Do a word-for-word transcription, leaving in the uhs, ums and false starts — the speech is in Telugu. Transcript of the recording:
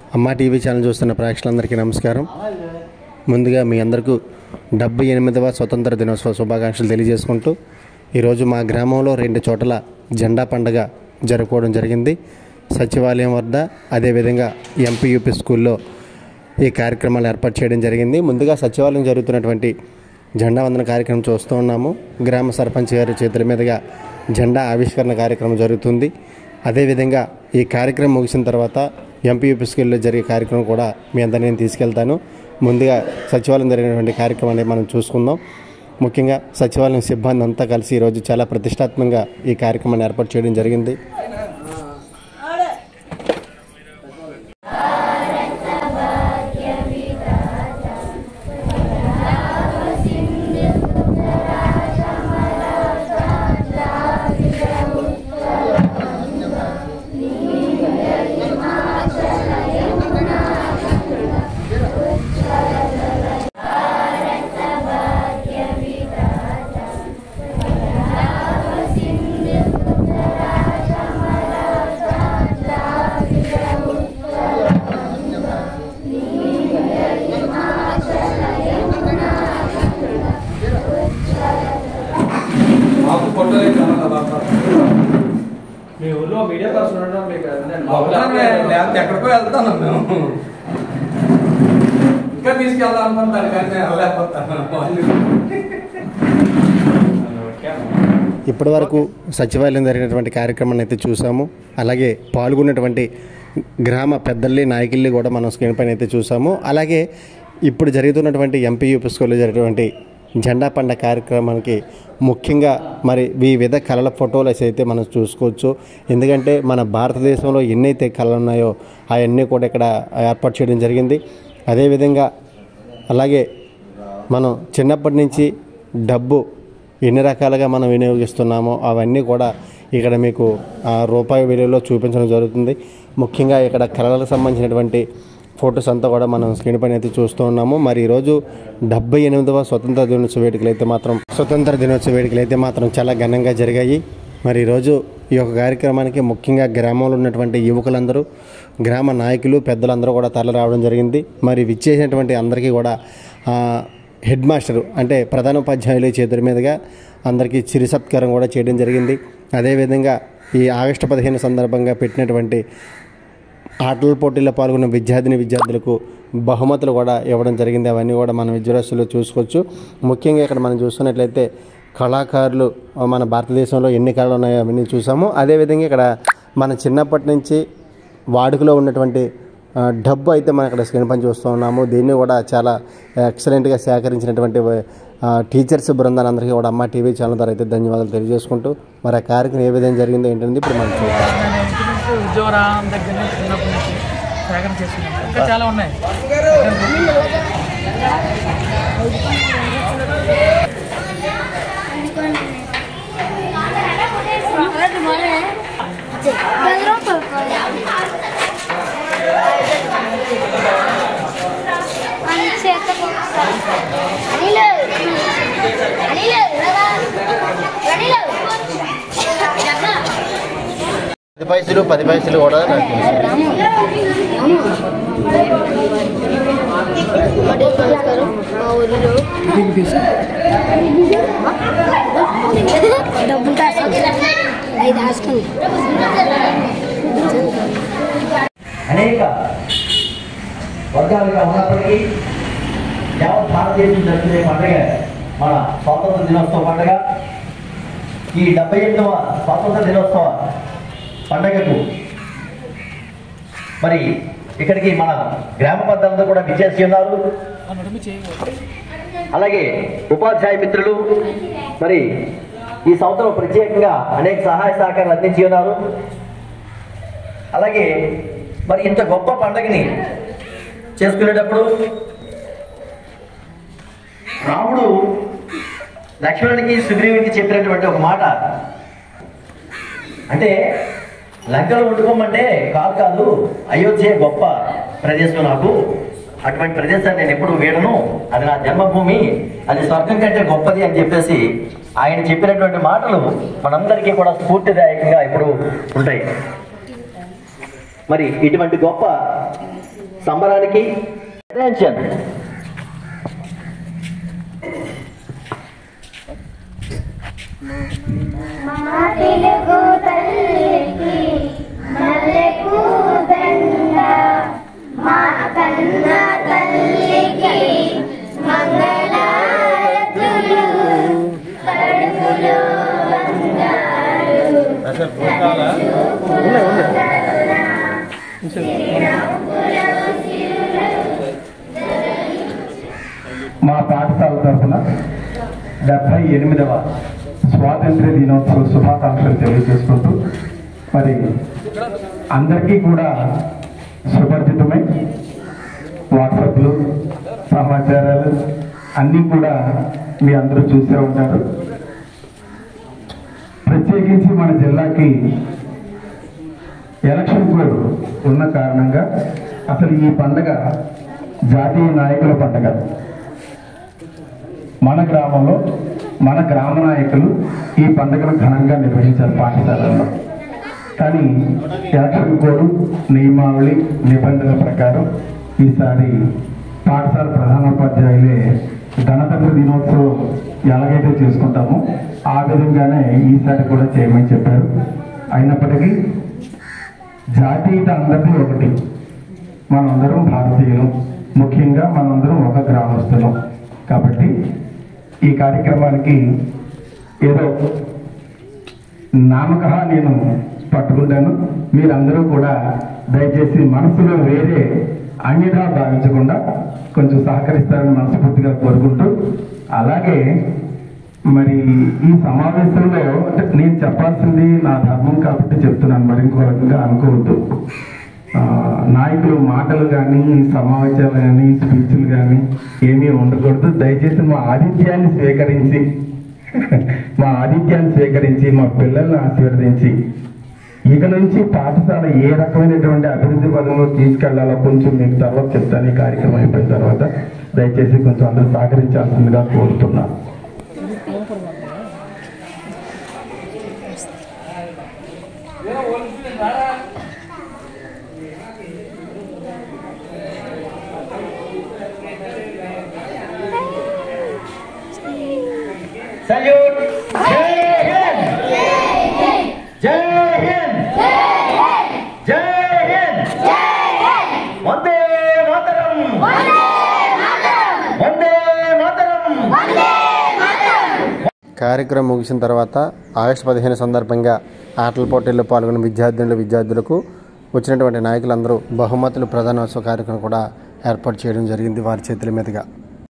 అమ్మా టీవీ ఛానల్ చూస్తున్న ప్రేక్షకులందరికీ నమస్కారం. ముందుగా మీ అందరికీ డెబ్బై ఎనిమిదవ స్వతంత్ర దినోత్సవ శుభాకాంక్షలు తెలియజేసుకుంటూ ఈరోజు మా గ్రామంలో రెండు చోట్ల జెండా పండుగ జరుపుకోవడం జరిగింది. సచివాలయం వద్ద అదేవిధంగా ఎంపీయూపీ స్కూల్లో ఈ కార్యక్రమాలు ఏర్పాటు చేయడం జరిగింది. ముందుగా సచివాలయం జరుగుతున్నటువంటి జెండా వందన కార్యక్రమం చూస్తూ ఉన్నాము. గ్రామ సర్పంచ్ గారి చేతుల మీదుగా జెండా ఆవిష్కరణ కార్యక్రమం జరుగుతుంది. అదేవిధంగా ఈ కార్యక్రమం ముగిసిన తర్వాత ఎంపీయూపీ స్కూల్లో జరిగే కార్యక్రమం కూడా మీ అందరినీ నేను తీసుకెళ్తాను. ముందుగా సచివాలయం జరిగినటువంటి కార్యక్రమాన్ని మనం చూసుకుందాం. ముఖ్యంగా సచివాలయం సిబ్బంది అంతా కలిసి ఈరోజు చాలా ప్రతిష్టాత్మకంగా ఈ కార్యక్రమాన్ని ఏర్పాటు చేయడం జరిగింది. మీ ఊళ్ళో మీడియా పర్సన్ ఉండడం మీకు ఎక్కడికో వెళ్తాను మేము ఇంకా తీసుకెళ్దాం అనుకుంటాను కానీ నేను వెళ్ళలేకపోతాను. ఇప్పటి వరకు సచివాలయం జరిగినటువంటి కార్యక్రమాన్ని అయితే చూసాము. అలాగే పాల్గొన్నటువంటి గ్రామ పెద్దల్ని నాయకుల్ని కూడా మనం స్క్రీన్ పైన అయితే చూసాము. అలాగే ఇప్పుడు జరుగుతున్నటువంటి ఎంపీయూపీ స్కూల్లో జరిగినటువంటి జెండా పండుగ కార్యక్రమానికి ముఖ్యంగా మరి వివిధ కళల ఫోటోలు అయితే మనం చూసుకోవచ్చు. ఎందుకంటే మన భారతదేశంలో ఎన్నైతే కళలు ఉన్నాయో అవన్నీ కూడా ఇక్కడ ఏర్పాటు చేయడం జరిగింది. అదేవిధంగా అలాగే మనం చిన్నప్పటి నుంచి డబ్బు ఎన్ని రకాలుగా మనం వినియోగిస్తున్నామో అవన్నీ కూడా ఇక్కడ మీకు రూపాయి విలువలో చూపించడం జరుగుతుంది. ముఖ్యంగా ఇక్కడ కళలకు సంబంధించినటువంటి ఫొటోస్ అంతా కూడా మనం స్క్రీన్ పైన అయితే చూస్తూ ఉన్నాము. మరి ఈరోజు డెబ్బై ఎనిమిదవ స్వతంత్ర దినోత్సవ వేడుకలు అయితే మాత్రం స్వతంత్ర దినోత్సవ వేడుకలు అయితే మాత్రం చాలా ఘనంగా జరిగాయి. మరి ఈరోజు ఈ యొక్క కార్యక్రమానికి ముఖ్యంగా గ్రామంలో ఉన్నటువంటి యువకులందరూ, గ్రామ నాయకులు, పెద్దలందరూ కూడా తరలి రావడం జరిగింది. మరి విచ్చేసినటువంటి అందరికీ కూడా హెడ్ మాస్టరు అంటే ప్రధానోపాధ్యాయుల చేతుల మీదుగా అందరికీ చిరు సత్కారం కూడా చేయడం జరిగింది. అదేవిధంగా ఈ ఆగస్టు పదిహేను సందర్భంగా పెట్టినటువంటి ఆటల పోటీల్లో పాల్గొన్న విద్యార్థిని విద్యార్థులకు బహుమతులు కూడా ఇవ్వడం జరిగింది. అవన్నీ కూడా మనం విద్యార్థులు చూసుకోవచ్చు. ముఖ్యంగా ఇక్కడ మనం చూస్తున్నట్లయితే కళాకారులు మన భారతదేశంలో ఎన్ని కళలు ఉన్నాయో అవన్నీ చూసాము. అదేవిధంగా ఇక్కడ మన చిన్నప్పటి నుంచి వాడుకలో ఉన్నటువంటి డబ్బు అయితే మనం ఇక్కడ స్క్రీన్ పని చూస్తూ ఉన్నాము. దీన్ని కూడా చాలా ఎక్సలెంట్గా సేకరించినటువంటి టీచర్స్ బృందాలందరికీ కూడా అమ్మ టీవీ ఛానల్ ద్వారా అయితే ధన్యవాదాలు తెలియజేసుకుంటూ మరి ఆ కార్యక్రమం ఏ విధంగా జరిగిందో ఏంటంటే ఇప్పుడు మనం చూద్దాం. ఉద్యోగం దగ్గర నుంచి చిన్నప్పటి నుంచి సేకరణ చేసుకున్నాం. ఇంకా చాలా ఉన్నాయి. పది పైసలు పది పైసలు కూడా నాకు అనేక వర్గాలుగా ఉన్నప్పటికీ యావత్ భారతదేశం జరుపుకునే పండుగ మన స్వాతంత్ర దినోత్సవ పండుగ. ఈ డెబ్బై ఎనిమిదవ స్వాతంత్ర దినోత్సవ పండుగకు మరి ఇక్కడికి మన గ్రామ పెద్దలందరూ కూడా విచ్చేసి ఉన్నారు. అలాగే ఉపాధ్యాయ మిత్రులు మరి ఈ సంవత్సరం ప్రత్యేకంగా అనేక సహాయ సహకారాలు అందించి ఉన్నారు. అలాగే మరి ఇంత గొప్ప పండుగని చేసుకునేటప్పుడు రాముడు లక్ష్మణుడికి సుగ్రీవుడికి చెప్పినటువంటి ఒక మాట అంటే లంకలు వండుకోమంటే కాదు కాదు అయోధ్య గొప్ప ప్రదేశం, నాకు అటువంటి ప్రదేశాన్ని నేను ఎప్పుడు వీడను, అది నా జన్మభూమి, అది స్వర్గం కంటే గొప్పది అని చెప్పేసి ఆయన చెప్పినటువంటి మాటలు మనందరికీ కూడా స్ఫూర్తిదాయకంగా ఇప్పుడు ఉంటాయి. మరి ఇటువంటి గొప్ప సంబరానికి అటెన్షన్. మా తెలుగు తల్లికి మల్లెపూ దండ, మా కన్న తల్లికి మంగళారతులు, కడుపులో బంగారు మా పాఠశాల తరఫున డెబ్బై ఎనిమిదవ స్వాతంత్ర దినోత్సవ శుభాకాంక్షలు తెలియజేసుకుంటూ మరి అందరికీ కూడా సుపరిచితమై వాట్సాప్లు సమాచారాలు అన్నీ కూడా మీ అందరూ చూసే ఉంటారు. ప్రత్యేకించి మన జిల్లాకి ఎలక్షన్ కోడ్ ఉన్న కారణంగా అసలు ఈ పండగ జాతీయ నాయకుల పండగ. మన గ్రామంలో మన గ్రామ నాయకులు ఈ పండుగను ఘనంగా నిర్వహించారు పాఠశాలల్లో. కానీ ఎలక్షన్ కోడ్ నియమావళి నిబంధనల ప్రకారం ఈసారి పాఠశాల ప్రధానోపాధ్యాయులే గణతంత్ర దినోత్సవం ఎలాగైతే చేసుకుంటామో ఆ విధంగానే ఈసారి కూడా చేయమని చెప్పారు. అయినప్పటికీ జాతీయత అందరిది ఒకటి, మనందరం భారతీయులు, ముఖ్యంగా మనందరం ఒక గ్రామస్తులం. కాబట్టి ఈ కార్యక్రమానికి ఏదో నామకహ నేను పట్టుకుంటాను. మీరందరూ కూడా దయచేసి మనసులో వేరే అన్యథా భావించకుండా కొంచెం సహకరిస్తారని మనస్ఫూర్తిగా కోరుకుంటూ, అలాగే మరి ఈ సమావేశంలో అంటే నేను చెప్పాల్సింది నా ధర్మం కాబట్టి చెప్తున్నాను, మరి ఇంకో రకంగా అనుకోవద్దు. నాయకులు మాటలు కానీ సమావేశాలు కానీ స్పీచ్లు కానీ ఏమీ ఉండకూడదు. దయచేసి మా ఆతిథ్యాన్ని స్వీకరించి మా ఆతిథ్యాన్ని స్వీకరించి మా పిల్లల్ని ఆశీర్వదించి ఇక నుంచి పాఠశాల ఏ రకమైనటువంటి అభివృద్ధి పదంలో తీసుకెళ్లాలో కొంచెం మీకు తర్వాత చెప్తాను. ఈ కార్యక్రమం అయిపోయిన తర్వాత దయచేసి కొంచెం అందరూ సహకరించాల్సిందిగా కోరుతున్నాను. Salute! Jai Hind! Jai Hind! Jai Hind! Vande Mataram! Vande Mataram! కార్యక్రమం ముగిసిన తర్వాత ఆగస్టు పదిహేను సందర్భంగా ఆటల పోటీల్లో పాల్గొన్న విద్యార్థినులు విద్యార్థులకు వచ్చినటువంటి నాయకులందరూ బహుమతులు ప్రధానోత్సవ కార్యక్రమం కూడా ఏర్పాటు చేయడం జరిగింది వారి చేతుల మీదుగా.